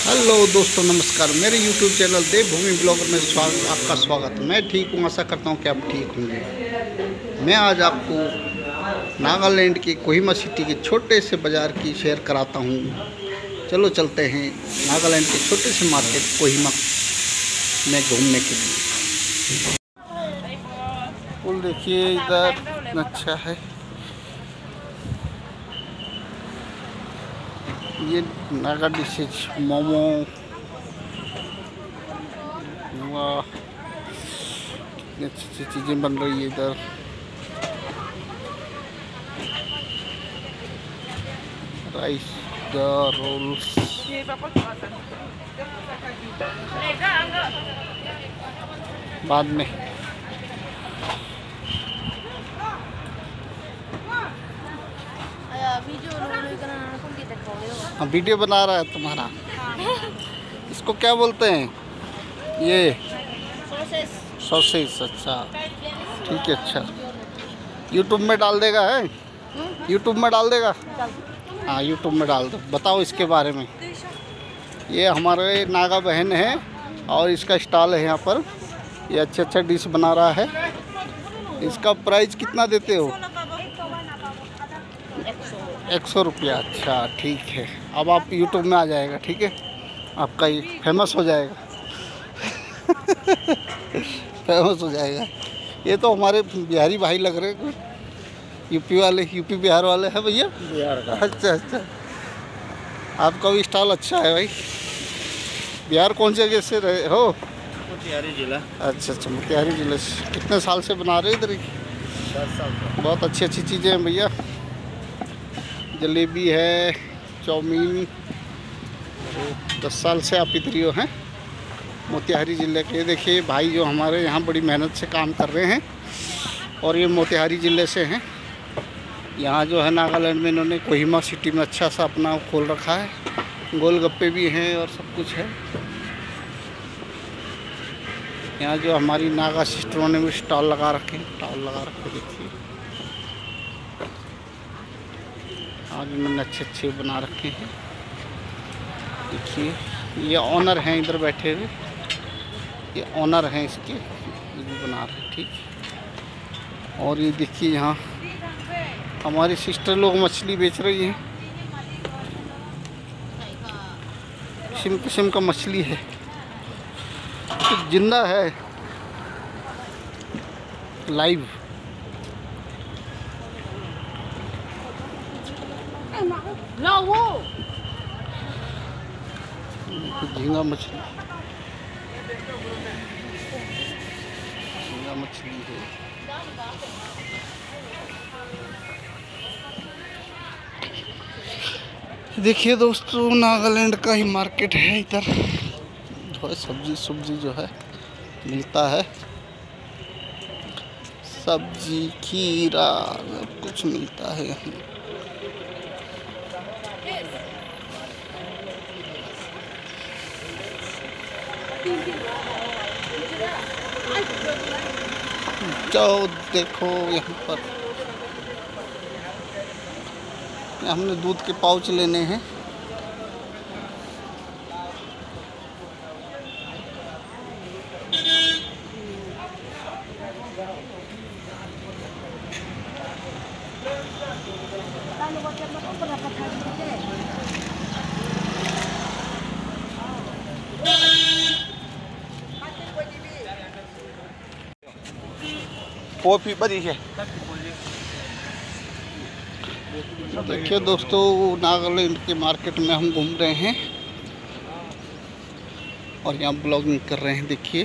Hello दोस्तों, नमस्कार। मेरे YouTube चैनल देवभूमि ब्लॉगर में आपका स्वागत। मैं ठीक हूँ, आशा करता हूँ कि आप ठीक होंगे। मैं आज आपको नागालैंड के कोहिमा सिटी के छोटे से बाज़ार की शेयर कराता हूँ। चलो चलते हैं नागालैंड के छोटे से मार्केट कोहिमा में घूमने के लिए। पुल देखिए इधर कितना अच्छा है। ये नागा डिशेज, मोमो, वाह कितनी अच्छी चीज़ें बन रही है इधर। राइस रोल्स, बाद में वीडियो बना रहा है तुम्हारा। इसको क्या बोलते हैं? ये सॉसेज। अच्छा ठीक है, अच्छा यूट्यूब में डाल देगा है? यूट्यूब में डाल देगा? हाँ यूट्यूब में डाल दो। बताओ इसके बारे में। ये हमारे नागा बहन है और इसका स्टॉल है यहाँ पर। ये अच्छा डिश बना रहा है। इसका प्राइस कितना देते हो? 100 रुपया। अच्छा ठीक है, अब आप यूट्यूब में आ जाएगा। ठीक है, आपका ये फेमस हो जाएगा। फेमस हो जाएगा। ये तो हमारे बिहारी भाई लग रहे हैं, यूपी वाले, यूपी बिहार वाले हैं भैया। बिहार का। अच्छा, आपका भी स्टॉल अच्छा है भाई। बिहार कौन से जगह से रहे हो? मोतिहारी जिला। अच्छा, मोतिहारी जिले से। कितने साल से बना रहे इधर? 10 साल से। बहुत अच्छी चीज़ें हैं भैया। जलेबी है, चाउमीन। 10 साल से आप इधर ही हैं मोतिहारी ज़िले के। देखिए भाई जो हमारे यहाँ बड़ी मेहनत से काम कर रहे हैं और ये मोतिहारी ज़िले से हैं। यहाँ जो है नागालैंड में इन्होंने कोहिमा सिटी में अच्छा सा अपना खोल रखा है। गोलगप्पे भी हैं और सब कुछ है। यहाँ जो हमारी नागा सिस्टरों ने भी स्टॉल लगा रखे देखिए। आज इन्होंने अच्छे बना रखे हैं। देखिए ये ऑनर हैं इधर बैठे हुए। ये ऑनर हैं इसके, ये भी बना रहे हैं। ठीक। और ये देखिए यहाँ हमारी सिस्टर लोग मछली बेच रही हैं। किस्म का मछली है, तो जिंदा है, लाइव। झींगा मछली है। देखिए दोस्तों, नागालैंड का ही मार्केट है। इधर जो है सब्जी जो है मिलता है। सब्जी, खीरा, सब कुछ मिलता है यहाँ। जाओ देखो यहाँ पर। हमने दूध के पाउच लेने हैं। कॉफी बड़ी है। देखिए दोस्तों, नागालैंड के मार्केट में हम घूम रहे हैं और यहाँ ब्लॉगिंग कर रहे हैं। देखिए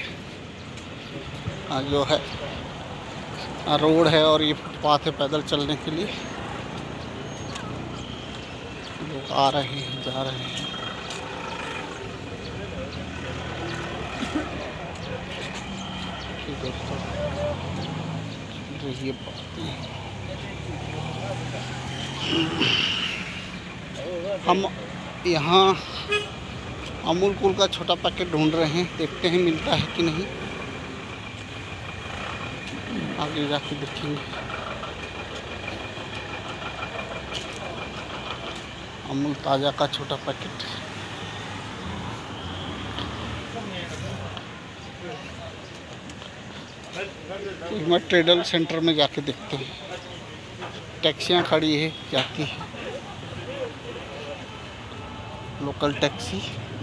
जो है रोड है और ये फुटपाथ है पैदल चलने के लिए। लोग आ रहे हैं, जा रहे हैं। दोस्तों ये हम यहाँ अमूल कूल का छोटा पैकेट ढूंढ रहे हैं। देखते हैं मिलता है कि नहीं, आगे जाके देखेंगे। अमूल ताज़ा का छोटा पैकेट। कोहिमा ट्रेडल सेंटर में जाके देखते हैं। टैक्सियाँ खड़ी है, जाती है लोकल टैक्सी।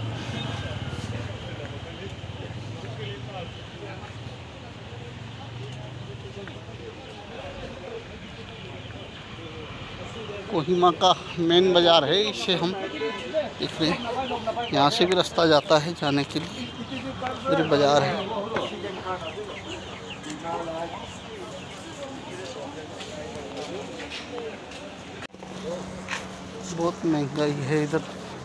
कोहिमा का मेन बाज़ार है, इसे हम देख रहे हैं। यहाँ से भी रास्ता जाता है जाने के लिए, इधर बाज़ार है। बहुत महंगाई है इधर।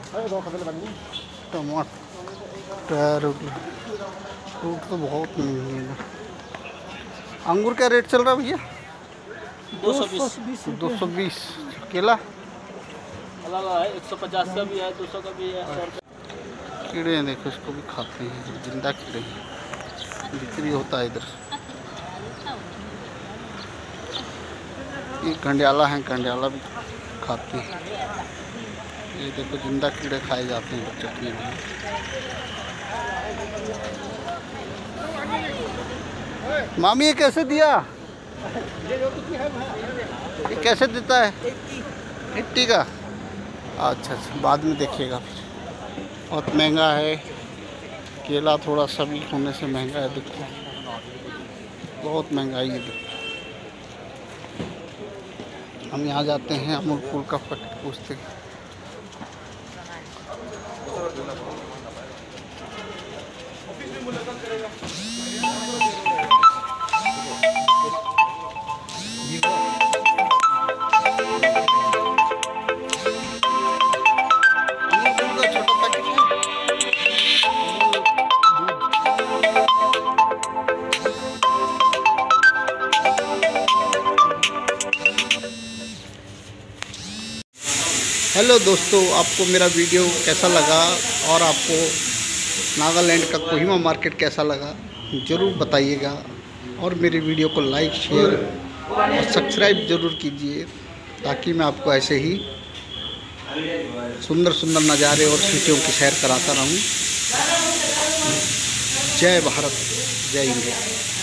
टमाटर फ्रूट तो बहुत महंगे है इधर। अंगूर क्या रेट चल रहा है भैया? 220। केला 150 का भी है, 200 का भी है। कीड़े हैं, देखो इसको भी खाते हैं, जिंदा कीड़े हैं, बिक्री होता है इधर। ये कंडियाला है, कंडियाला भी खाते हैं। ये देखो जिंदा कीड़े खाए जाते हैं चटनी में। मामी ये कैसे दिया? ये कैसे देता है? 80 का। अच्छा अच्छा, बाद में देखिएगा फिर। बहुत महंगा है केला, थोड़ा सा भी होने से महंगा है। देखो बहुत महंगाई है। हम यहाँ जाते हैं, अमूल कूल का पैकेट पूछते हैं। हेलो दोस्तों, आपको मेरा वीडियो कैसा लगा और आपको नागालैंड का कोहिमा मार्केट कैसा लगा ज़रूर बताइएगा। और मेरे वीडियो को लाइक, शेयर और सब्सक्राइब ज़रूर कीजिए, ताकि मैं आपको ऐसे ही सुंदर सुंदर नज़ारे और सिटियों की सैर कराता रहूं। जय भारत, जय इंडिया।